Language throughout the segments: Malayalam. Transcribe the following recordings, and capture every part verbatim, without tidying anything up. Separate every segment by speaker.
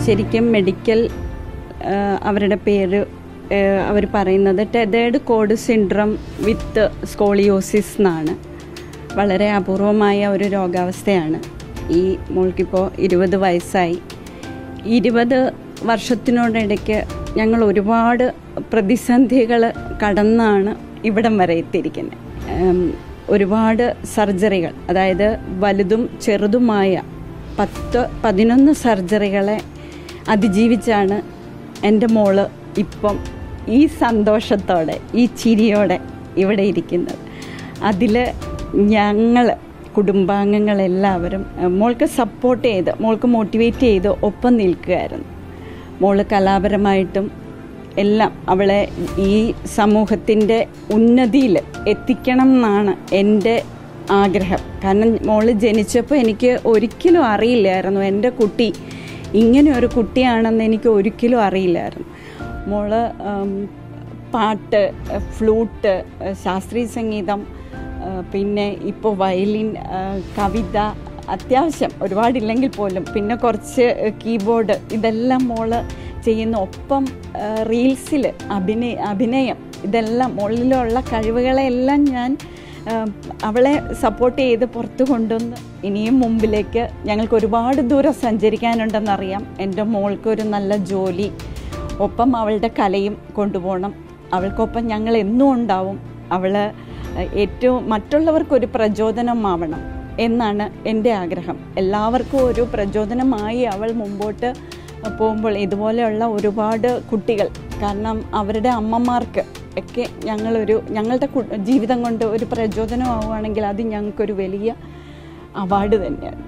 Speaker 1: ശരിക്കും മെഡിക്കൽ അവരുടെ പേര് അവർ പറയുന്നത് tethered cord syndrome with scoliosis എന്നാണ്. വളരെ അപൂർവമായ ഒരു രോഗാവസ്ഥയാണ്. ഈ മോൾക്കിപ്പോൾ ഇരുപത് വയസ്സായി. ഇരുപത് വർഷത്തിനോടിടയ്ക്ക് ഞങ്ങൾ ഒരുപാട് പ്രതിസന്ധികൾ കടന്നാണ് ഇവിടം വരെ എത്തിയിരിക്കുന്നത്. ഒരുപാട് സർജറികൾ, അതായത് വലുതും ചെറുതുമായ പത്ത് പതിനൊന്ന് സർജറികളെ അതിജീവിച്ചാണ് എൻ്റെ മോള് ഇപ്പം ഈ സന്തോഷത്തോടെ ഈ ചിരിയോടെ ഇവിടെ ഇരിക്കുന്നത്. അതിൽ ഞങ്ങൾ കുടുംബാംഗങ്ങളെല്ലാവരും മോൾക്ക് സപ്പോർട്ട് ചെയ്ത് മോൾക്ക് മോട്ടിവേറ്റ് ചെയ്ത് ഒപ്പം നിൽക്കുകയായിരുന്നു. മോള് കലാപരമായിട്ടും എല്ലാം അവളെ ഈ സമൂഹത്തിൻ്റെ ഉന്നതിയിൽ എത്തിക്കണം എന്നാണ് എൻ്റെ ആഗ്രഹം. കാരണം മോള് ജനിച്ചപ്പോൾ എനിക്ക് ഒരിക്കലും അറിയില്ലായിരുന്നു എൻ്റെ കുട്ടി ഇങ്ങനെ ഒരു കുട്ടിയാണെന്ന് എനിക്ക് ഒരിക്കലും അറിയില്ലായിരുന്നു. മോള് പാട്ട്, ഫ്ലൂട്ട്, ശാസ്ത്രീയ സംഗീതം, പിന്നെ ഇപ്പോൾ വയലിൻ, കവിത, അത്യാവശ്യം ഒരുപാടില്ലെങ്കിൽ പോലും പിന്നെ കുറച്ച് കീബോർഡ്, ഇതെല്ലാം മോള് ചെയ്യുന്ന. ഒപ്പം റീൽസിൽ അഭിനയ അഭിനയം ഇതെല്ലാം മോളിലുള്ള കഴിവുകളെല്ലാം ഞാൻ അവളെ സപ്പോർട്ട് ചെയ്ത് പുറത്ത് കൊണ്ടുവന്ന് ഇനിയും മുമ്പിലേക്ക് ഞങ്ങൾക്ക് ഒരുപാട് ദൂരം സഞ്ചരിക്കാനുണ്ടെന്നറിയാം. എൻ്റെ മോൾക്കൊരു നല്ല ജോലി, ഒപ്പം അവളുടെ കലയും കൊണ്ടുപോകണം. അവൾക്കൊപ്പം ഞങ്ങൾ എന്നും ഉണ്ടാവും. അവൾ ഏറ്റവും മറ്റുള്ളവർക്കൊരു പ്രചോദനമാവണം എന്നാണ് എൻ്റെ ആഗ്രഹം. എല്ലാവർക്കും ഒരു പ്രചോദനമായി അവൾ മുമ്പോട്ട് പോകുമ്പോൾ ഇതുപോലെയുള്ള ഒരുപാട് കുട്ടികൾ, കാരണം അവരുടെ അമ്മമാർക്ക് ഒക്കെ ഞങ്ങളൊരു ഞങ്ങളുടെ ജീവിതം കൊണ്ട് ഒരു പ്രചോദനമാവുകയാണെങ്കിൽ അത് ഞങ്ങൾക്കൊരു വലിയ അവാർഡ് തന്നെയാണ്.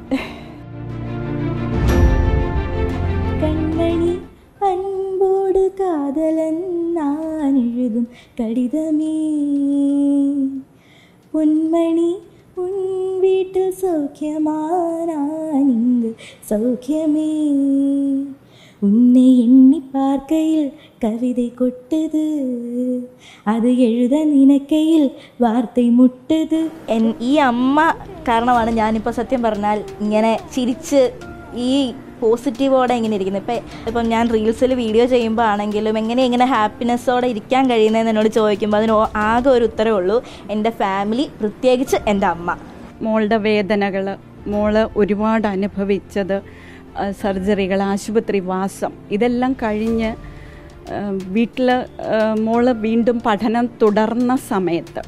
Speaker 2: കൺമണി അൻപോട് കാതലെന്നാൻ എഴുതും കടിതമേ, പൊന്മണി ഉൻ വീട്ടിൽ സൗഖ്യമാനാനിങ്ക് സൗഖ്യമേ, உன்னை எண்ணி பார்க்கையில் கவிதை கொட்டது, அது எழுத நினைக்கையில் വാർത്ത മുട്ടത്. ഈ അമ്മ കാരണമാണ് ഞാനിപ്പോൾ സത്യം പറഞ്ഞാൽ ഇങ്ങനെ ചിരിച്ച് ഈ പോസിറ്റീവോടെ ഇങ്ങനെ ഇരിക്കുന്നത്. ഇപ്പം ഇപ്പം ഞാൻ റീൽസിൽ വീഡിയോ ചെയ്യുമ്പോൾ ആണെങ്കിലും എങ്ങനെ ഇങ്ങനെ ഹാപ്പിനെസ്സോടെ ഇരിക്കാൻ കഴിയുന്നതെന്ന് എന്നോട് ചോദിക്കുമ്പോൾ അതിന് ആകെ ഒരു ഉത്തരവേ ഉള്ളൂ, എൻ്റെ ഫാമിലി, പ്രത്യേകിച്ച് എൻ്റെ അമ്മ.
Speaker 1: മോളുടെ വേദനകൾ, മോള് ഒരുപാട് അനുഭവിച്ചത്, സർജറികൾ, ആശുപത്രി വാസം, ഇതെല്ലാം കഴിഞ്ഞ് വീട്ടിൽ മോള് വീണ്ടും പഠനം തുടർന്ന സമയത്ത്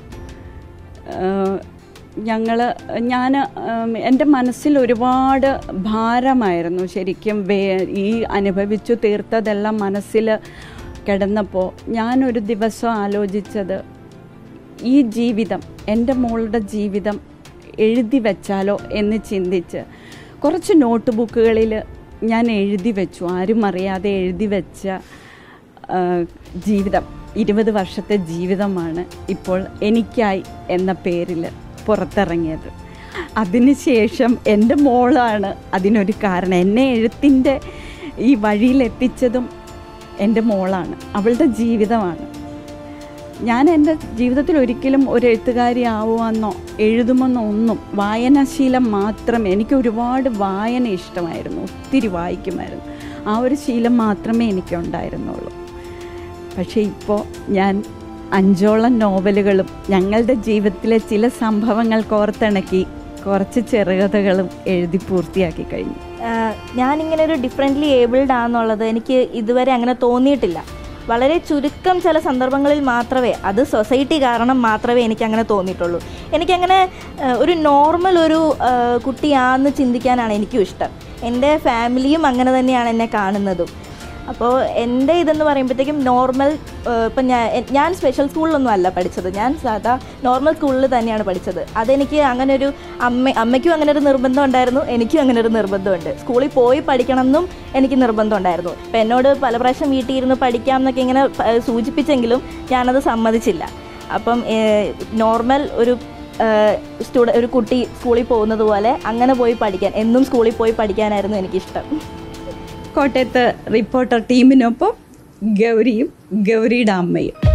Speaker 1: ഞങ്ങൾ ഞാൻ എൻ്റെ മനസ്സിൽ ഒരുപാട് ഭാരമായിരുന്നു. ശരിക്കും വേ ഈ അനുഭവിച്ചു തീർത്തതെല്ലാം മനസ്സിൽ കിടന്നപ്പോൾ ഞാനൊരു ദിവസം ആലോചിച്ചത്, ഈ ജീവിതം, എൻ്റെ മോളുടെ ജീവിതം എഴുതി വെച്ചാലോ എന്ന് ചിന്തിച്ച് കുറച്ച് നോട്ട് ബുക്കുകളിൽ ഞാൻ എഴുതി വെച്ചു. ആരും അറിയാതെ എഴുതി വെച്ച ജീവിതം, ഇരുപത് വർഷത്തെ ജീവിതമാണ് ഇപ്പോൾ എനിക്കായി എന്ന പേരിൽ പുറത്തിറങ്ങിയത്. അതിനുശേഷം എൻ്റെ മോളാണ് അതിനൊരു കാരണം. എന്നെ എഴുത്തിൻ്റെ ഈ വഴിയിലെത്തിച്ചതും എൻ്റെ മോളാണ്, അവളുടെ ജീവിതമാണ്. ഞാൻ എൻ്റെ ജീവിതത്തിൽ ഒരിക്കലും ഒരു എഴുത്തുകാരി ആവുമെന്നോ എഴുതുമെന്നോ ഒന്നും, വായനാശീലം മാത്രമേ, എനിക്ക് ഒരുപാട് വായന ഇഷ്ടമായിരുന്നു, ഒത്തിരി വായിക്കുമായിരുന്നു. ആ ഒരു ശീലം മാത്രമേ എനിക്കുണ്ടായിരുന്നുള്ളൂ. പക്ഷേ ഇപ്പോൾ ഞാൻ അഞ്ചോളം നോവലുകളും ഞങ്ങളുടെ ജീവിതത്തിലെ ചില സംഭവങ്ങൾ കോർത്തിണക്കി കുറച്ച് ചെറുകഥകളും എഴുതി പൂർത്തിയാക്കി കഴിഞ്ഞു.
Speaker 2: ഞാനിങ്ങനെ ഒരു ഡിഫറെൻ്റ്ലി ഏബിൾഡ് ആണെന്നുള്ളത് എനിക്ക് ഇതുവരെ അങ്ങനെ തോന്നിയിട്ടില്ല. വളരെ ചുരുക്കം ചില സന്ദർഭങ്ങളിൽ മാത്രമേ, അത് സൊസൈറ്റി കാരണം മാത്രമേ എനിക്കങ്ങനെ തോന്നിയിട്ടുള്ളൂ. എനിക്കങ്ങനെ ഒരു നോർമൽ ഒരു കുട്ടിയാണെന്ന് ചിന്തിക്കാനാണ് എനിക്കും ഇഷ്ടം. എൻ്റെ ഫാമിലിയും അങ്ങനെ തന്നെയാണ് എന്നെ കാണുന്നതും. അപ്പോൾ എൻ്റെ ഇതെന്ന് പറയുമ്പോഴത്തേക്കും നോർമൽ, ഇപ്പം ഞാൻ ഞാൻ സ്പെഷ്യൽ സ്കൂളിലൊന്നും അല്ല പഠിച്ചത്, ഞാൻ സാധാ നോർമൽ സ്കൂളിൽ തന്നെയാണ് പഠിച്ചത്. അതെനിക്ക് അങ്ങനെ ഒരു അമ്മ അമ്മയ്ക്കും അങ്ങനെ ഒരു നിർബന്ധം ഉണ്ടായിരുന്നു, എനിക്കും അങ്ങനെ ഒരു നിർബന്ധമുണ്ട്. സ്കൂളിൽ പോയി പഠിക്കണം എന്നും എനിക്ക് നിർബന്ധം ഉണ്ടായിരുന്നു. അപ്പം എന്നോട് പല പ്രാവശ്യം വീട്ടിൽ ഇരുന്ന് പഠിക്കാം എന്നൊക്കെ ഇങ്ങനെ സൂചിപ്പിച്ചെങ്കിലും ഞാനത് സമ്മതിച്ചില്ല. അപ്പം നോർമൽ ഒരു സ്റ്റുഡ ഒരു കുട്ടി സ്കൂളിൽ പോകുന്നത് പോലെ അങ്ങനെ പോയി പഠിക്കാൻ, എന്നും സ്കൂളിൽ പോയി പഠിക്കാനായിരുന്നു എനിക്കിഷ്ടം.
Speaker 1: കോട്ടയത്ത് റിപ്പോർട്ടർ ടീമിനൊപ്പം ഗൗരിയും ഗൗരിയുടെ അമ്മയും.